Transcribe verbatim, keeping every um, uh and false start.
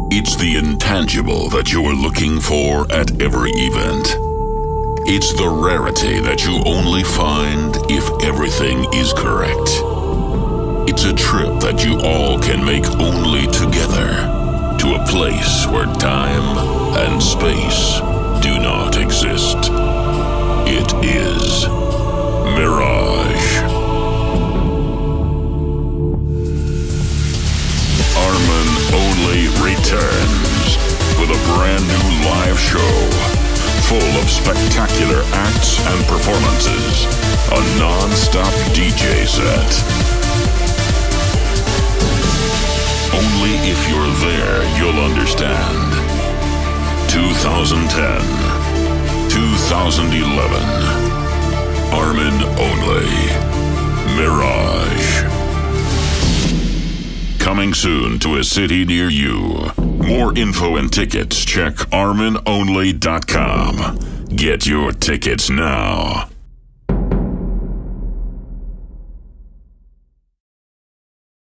It's the intangible that you are looking for at every event. It's the rarity that you only find if everything is correct. It's a trip that you all can make only together, to a place where time and space do not exist. It is Mirage. Armin Only returns with a brand new live show full of spectacular acts and performances, a non-stop D J set. Only if you're there, you'll understand. twenty ten, twenty eleven, Armin Only, Mirage. Coming soon to a city near you. More info and tickets, check armin only dot com. Get your tickets now.